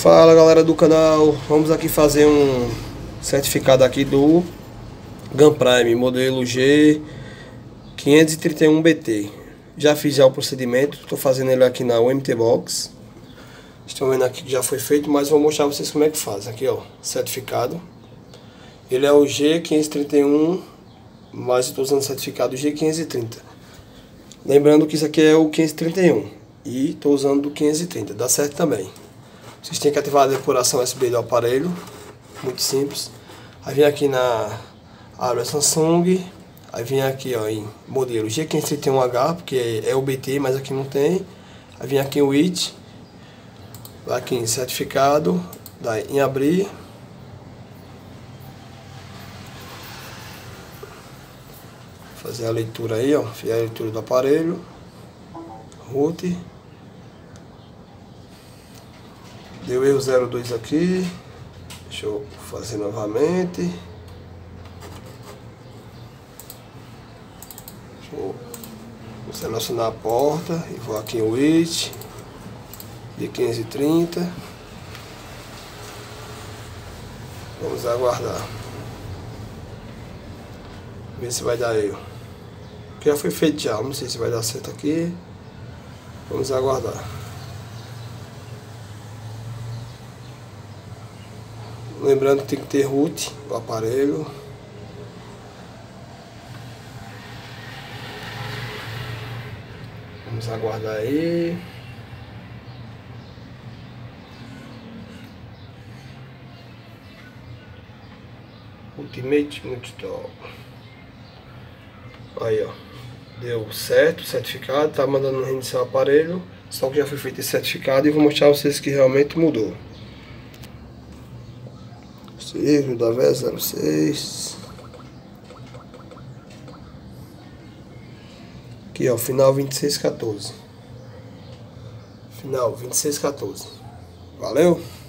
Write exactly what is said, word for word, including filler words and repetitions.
Fala galera do canal, vamos aqui fazer um certificado aqui do Gun Prime modelo G quinhentos e trinta e um B T. Já fiz já o procedimento, estou fazendo ele aqui na U M T Box. Estão vendo aqui que já foi feito, mas vou mostrar pra vocês como é que faz. Aqui ó, certificado. Ele é o G quinhentos e trinta e um, mas estou usando o certificado G quinhentos e trinta. Lembrando que isso aqui é o quinhentos e trinta e um e estou usando o quinhentos e trinta, dá certo também. Vocês têm que ativar a depuração U S B do aparelho, muito simples. Aí vem aqui na árvore Samsung, aí vem aqui ó, em modelo G quinhentos e trinta e um H, porque é o B T, mas aqui não tem. Aí vem aqui o I T, vai aqui em certificado, dá em abrir. Fazer a leitura aí, ó, fiz a leitura do aparelho, root. Deu erro zero dois aqui, deixa eu fazer novamente. Vou selecionar a porta e vou aqui em I T, de quinhentos e trinta. Vamos aguardar, ver se vai dar erro. Já foi feito já, não sei se vai dar certo aqui. Vamos aguardar. Lembrando que tem que ter root o aparelho. Vamos aguardar aí. Ultimate Multitool. Aí ó, deu certo o certificado, tá mandando reiniciar o aparelho. Só que já foi feito esse certificado e vou mostrar a vocês que realmente mudou. Erro da V zero seis. Aqui ó, final vinte e seis quatorze. Final vinte e seis quatorze. Valeu?